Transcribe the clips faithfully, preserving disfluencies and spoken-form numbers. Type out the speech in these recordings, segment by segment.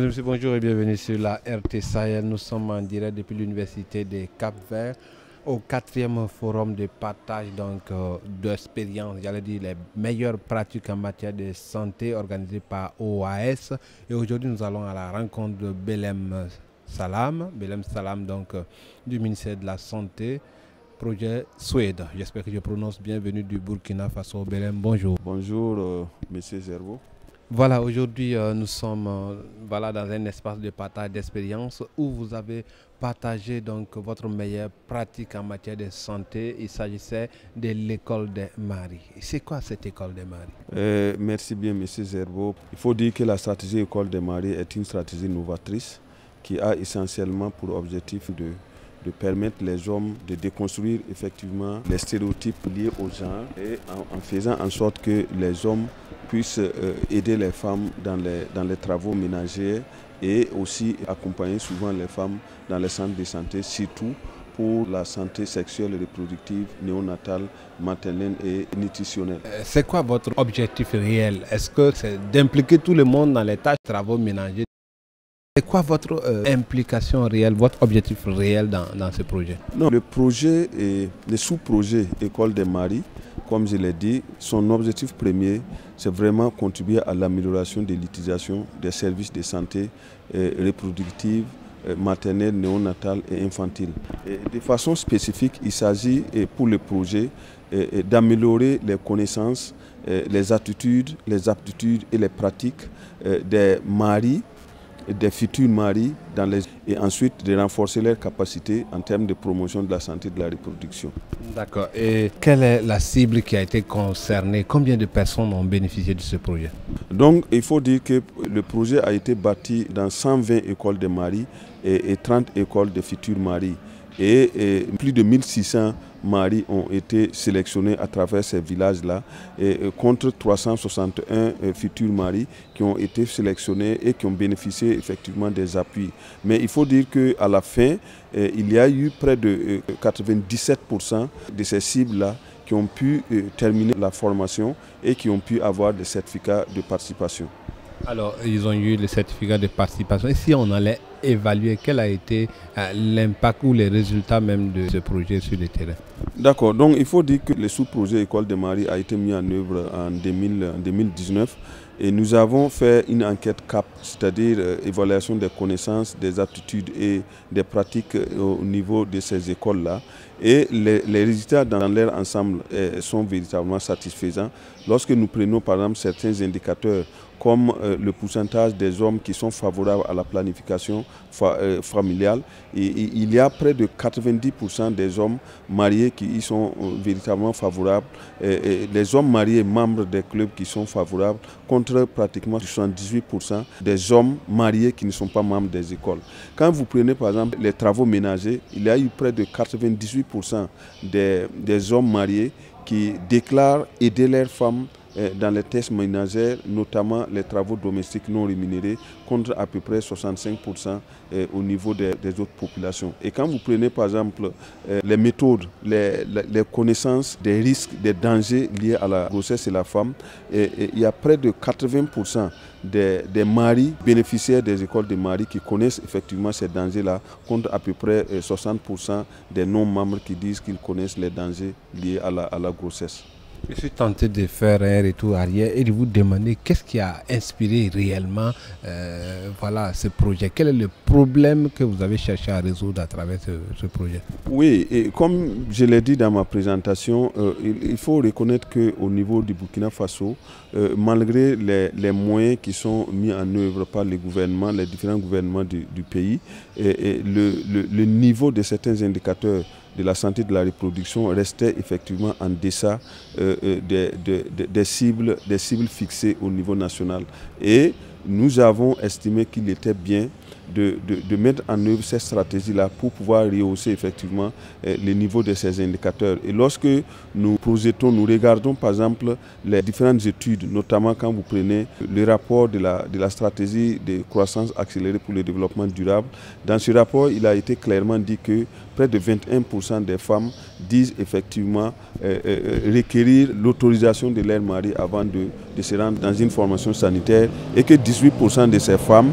et messieurs, bonjour et bienvenue sur la R T Sahel. Nous sommes en direct depuis l'Université des Cap-Vert au quatrième forum de partage donc euh, d'expériences, j'allais dire les meilleures pratiques en matière de santé organisées par O A S. Et aujourd'hui, nous allons à la rencontre de Belem Salam, Belem Salam donc euh, du ministère de la Santé, projet Suède. J'espère que je prononce bien. Bienvenue du Burkina Faso. Belem, bonjour. Bonjour, euh, monsieur Zerbo. Voilà, aujourd'hui euh, nous sommes euh, voilà, dans un espace de partage d'expérience où vous avez partagé donc votre meilleure pratique en matière de santé. Il s'agissait de l'école des Maris. C'est quoi cette école des Maris? euh, Merci bien, monsieur Zerbo. Il faut dire que la stratégie école des Maris est une stratégie novatrice qui a essentiellement pour objectif de, de permettre les hommes de déconstruire effectivement les stéréotypes liés au genre et en, en faisant en sorte que les hommes puissent euh, aider les femmes dans les, dans les travaux ménagers et aussi accompagner souvent les femmes dans les centres de santé, surtout pour la santé sexuelle et reproductive, néonatale, maternelle et nutritionnelle. C'est quoi votre objectif réel? Est-ce que c'est d'impliquer tout le monde dans les tâches de travaux ménagers? C'est quoi votre euh, implication réelle, votre objectif réel dans, dans ce projet? Non, le projet et le sous-projet École des Maris, comme je l'ai dit, son objectif premier, c'est vraiment contribuer à l'amélioration de l'utilisation des services de santé euh, reproductive, euh, maternelle, néonatale et infantile. Et de façon spécifique, il s'agit euh, pour le projet euh, d'améliorer les connaissances, euh, les attitudes, les aptitudes et les pratiques euh, des maris, des futurs maris dans les... et ensuite de renforcer leurs capacités en termes de promotion de la santé et de la reproduction. D'accord. Et quelle est la cible qui a été concernée? Combien de personnes ont bénéficié de ce projet? Donc il faut dire que le projet a été bâti dans cent vingt écoles de maris et, et trente écoles de futurs maris. Et, et plus de mille six cents maris ont été sélectionnés à travers ces villages-là, et, et contre trois cent soixante et un euh, futurs maris qui ont été sélectionnés et qui ont bénéficié effectivement des appuis. Mais il faut dire qu'à la fin, euh, il y a eu près de euh, quatre-vingt-dix-sept pour cent de ces cibles-là qui ont pu euh, terminer la formation et qui ont pu avoir des certificats de participation. Alors, ils ont eu le certificat de participation. Et si on allait évaluer quel a été euh, l'impact ou les résultats même de ce projet sur le terrain? D'accord, donc il faut dire que le sous-projet École des Maris a été mis en œuvre en deux mille dix-neuf et nous avons fait une enquête C A P, c'est-à-dire euh, évaluation des connaissances, des aptitudes et des pratiques euh, au niveau de ces écoles-là. Et les, les résultats dans leur ensemble euh, sont véritablement satisfaisants. Lorsque nous prenons par exemple certains indicateurs comme euh, le pourcentage des hommes qui sont favorables à la planification fa euh, familiale, et, et, il y a près de quatre-vingt-dix pour cent des hommes mariés qui y sont euh, véritablement favorables, et, et les hommes mariés membres des clubs qui sont favorables, contre pratiquement soixante-dix-huit pour cent des hommes mariés qui ne sont pas membres des écoles. Quand vous prenez par exemple les travaux ménagers, il y a eu près de quatre-vingt-dix-huit pour cent des, des hommes mariés qui déclarent aider leurs femmes dans les tests ménagères, notamment les travaux domestiques non rémunérés, contre à peu près soixante-cinq pour cent au niveau des, des autres populations. Et quand vous prenez par exemple les méthodes, les, les connaissances des risques, des dangers liés à la grossesse et la femme, et, et il y a près de quatre-vingts pour cent des, des maris bénéficiaires des écoles de maris qui connaissent effectivement ces dangers-là, contre à peu près soixante pour cent des non-membres qui disent qu'ils connaissent les dangers liés à la, à la grossesse. Je suis tenté de faire un retour arrière et de vous demander qu'est-ce qui a inspiré réellement euh, voilà, ce projet. Quel est le problème que vous avez cherché à résoudre à travers ce, ce projet? Oui, et comme je l'ai dit dans ma présentation, euh, il, il faut reconnaître qu'au niveau du Burkina Faso, euh, malgré les, les moyens qui sont mis en œuvre par les gouvernements, les différents gouvernements du, du pays, et, et le, le, le niveau de certains indicateurs de la santé de la reproduction restait effectivement en deçà euh, des, des, des, cibles, des cibles fixées au niveau national. Et nous avons estimé qu'il était bien de, de, de mettre en œuvre cette stratégie-là pour pouvoir rehausser effectivement euh, le niveau de ces indicateurs. Et lorsque nous projetons, nous regardons par exemple les différentes études, notamment quand vous prenez le rapport de la, de la stratégie de croissance accélérée pour le développement durable, dans ce rapport, il a été clairement dit que près de vingt et un pour cent des femmes disent effectivement euh, euh, requérir l'autorisation de leur mari avant de, de se rendre dans une formation sanitaire et que dix-huit pour cent de ces femmes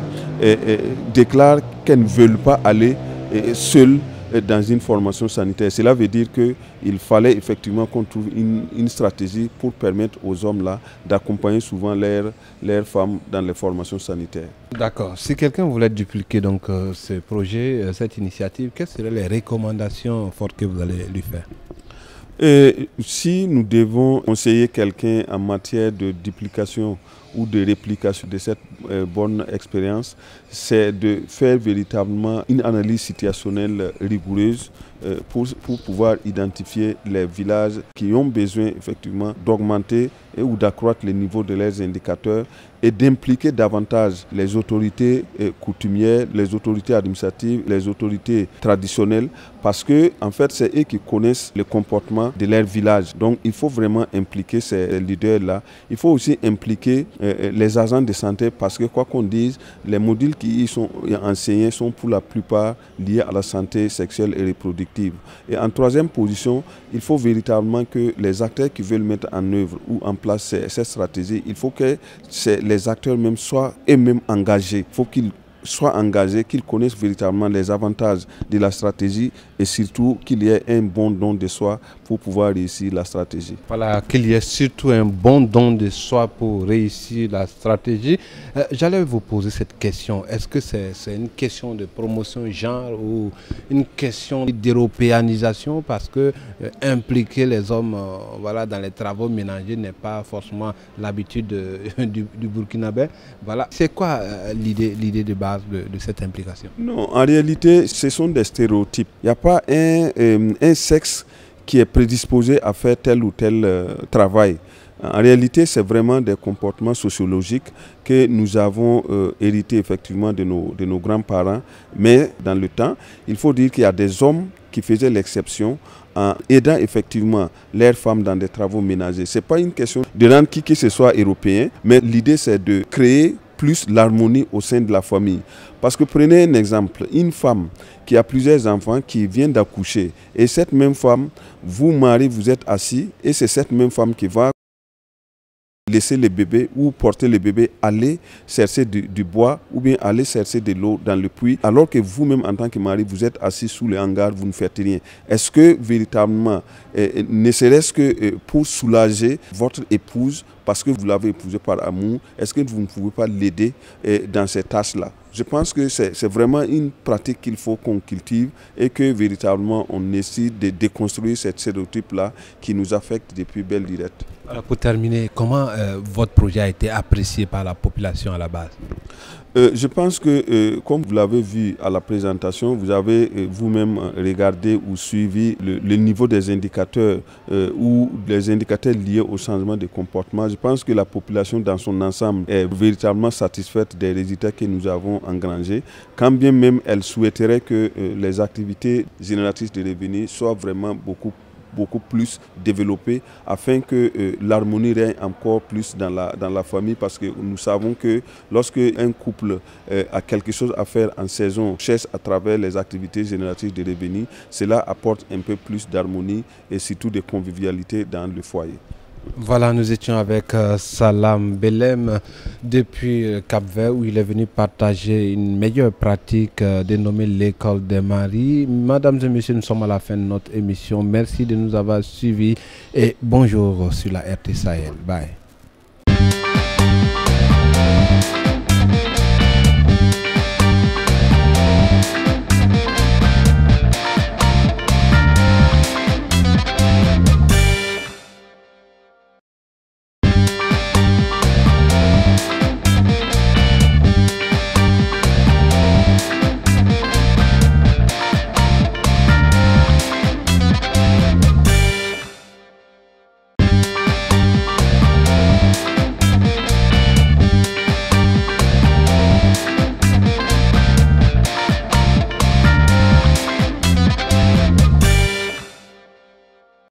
eh, eh, déclarent qu'elles ne veulent pas aller eh, seules dans une formation sanitaire. Cela veut dire qu'il fallait effectivement qu'on trouve une, une stratégie pour permettre aux hommes-là d'accompagner souvent leurs, leurs femmes dans les formations sanitaires. D'accord. Si quelqu'un voulait dupliquer donc, euh, ce projet, euh, cette initiative, quelles seraient les recommandations fortes que vous allez lui faire? Et si nous devons conseiller quelqu'un en matière de duplication ou de réplication de cette euh, bonne expérience, c'est de faire véritablement une analyse situationnelle rigoureuse euh, pour, pour pouvoir identifier les villages qui ont besoin effectivement d'augmenter et ou d'accroître le niveau de leurs indicateurs et d'impliquer davantage les autorités eh, coutumières, les autorités administratives, les autorités traditionnelles, parce que en fait c'est eux qui connaissent le comportement de leur village. Donc il faut vraiment impliquer ces leaders-là. Il faut aussi impliquer eh, les agents de santé, parce que quoi qu'on dise, les modules qui y sont enseignés sont pour la plupart liés à la santé sexuelle et reproductive. Et en troisième position, il faut véritablement que les acteurs qui veulent mettre en œuvre ou en place cette stratégie, il faut que les acteurs même soient eux-mêmes engagés. Il faut qu'ils soient engagés, qu'ils connaissent véritablement les avantages de la stratégie et surtout qu'il y ait un bon don de soi pour pouvoir réussir la stratégie. Voilà, qu'il y ait surtout un bon don de soi pour réussir la stratégie. Euh, J'allais vous poser cette question. Est-ce que c'est c'est une question de promotion genre ou une question d'européanisation, parce que euh, impliquer les hommes euh, voilà, dans les travaux ménagers n'est pas forcément l'habitude euh, du, du Burkinabé. Voilà. C'est quoi euh, l'idée l'idée de base de, de cette implication? Non, en réalité, ce sont des stéréotypes. Il n'y a pas un, euh, un sexe qui est prédisposé à faire tel ou tel euh, travail. En réalité, c'est vraiment des comportements sociologiques que nous avons euh, hérités effectivement de nos, de nos grands-parents. Mais dans le temps, il faut dire qu'il y a des hommes qui faisaient l'exception en aidant effectivement leurs femmes dans des travaux ménagers. Ce n'est pas une question de rendre qui que ce soit européen, mais l'idée c'est de créer plus l'harmonie au sein de la famille. Parce que prenez un exemple, une femme qui a plusieurs enfants, qui vient d'accoucher, et cette même femme, vous mari, vous êtes assis, et c'est cette même femme qui va laisser le bébé ou porter le bébé aller chercher du, du bois ou bien aller chercher de l'eau dans le puits, alors que vous-même en tant que mari, vous êtes assis sous le hangar, vous ne faites rien. Est-ce que véritablement, eh, ne serait-ce que eh, pour soulager votre épouse, parce que vous l'avez épousée par amour, est-ce que vous ne pouvez pas l'aider eh, dans ces tâches-là? Je pense que c'est vraiment une pratique qu'il faut qu'on cultive et que véritablement on essaie de déconstruire cette stéréotype-là qui nous affecte depuis belle lurette. Alors pour terminer, comment euh, votre projet a été apprécié par la population à la base? Euh, je pense que, euh, comme vous l'avez vu à la présentation, vous avez euh, vous-même regardé ou suivi le, le niveau des indicateurs euh, ou les indicateurs liés au changement de comportement. Je pense que la population dans son ensemble est véritablement satisfaite des résultats que nous avons engrangés, quand bien même elle souhaiterait que euh, les activités génératrices de revenus soient vraiment beaucoup beaucoup plus développé afin que euh, l'harmonie règne encore plus dans la, dans la famille, parce que nous savons que lorsque un couple euh, a quelque chose à faire en saison, cherche à travers les activités génératrices de revenus, cela apporte un peu plus d'harmonie et surtout de convivialité dans le foyer. Voilà, nous étions avec euh, Salam Belem depuis euh, Cap-Vert, où il est venu partager une meilleure pratique euh, dénommée l'école des maris. Mesdames et messieurs, nous sommes à la fin de notre émission. Merci de nous avoir suivis et bonjour sur la R T Sahel. Bye.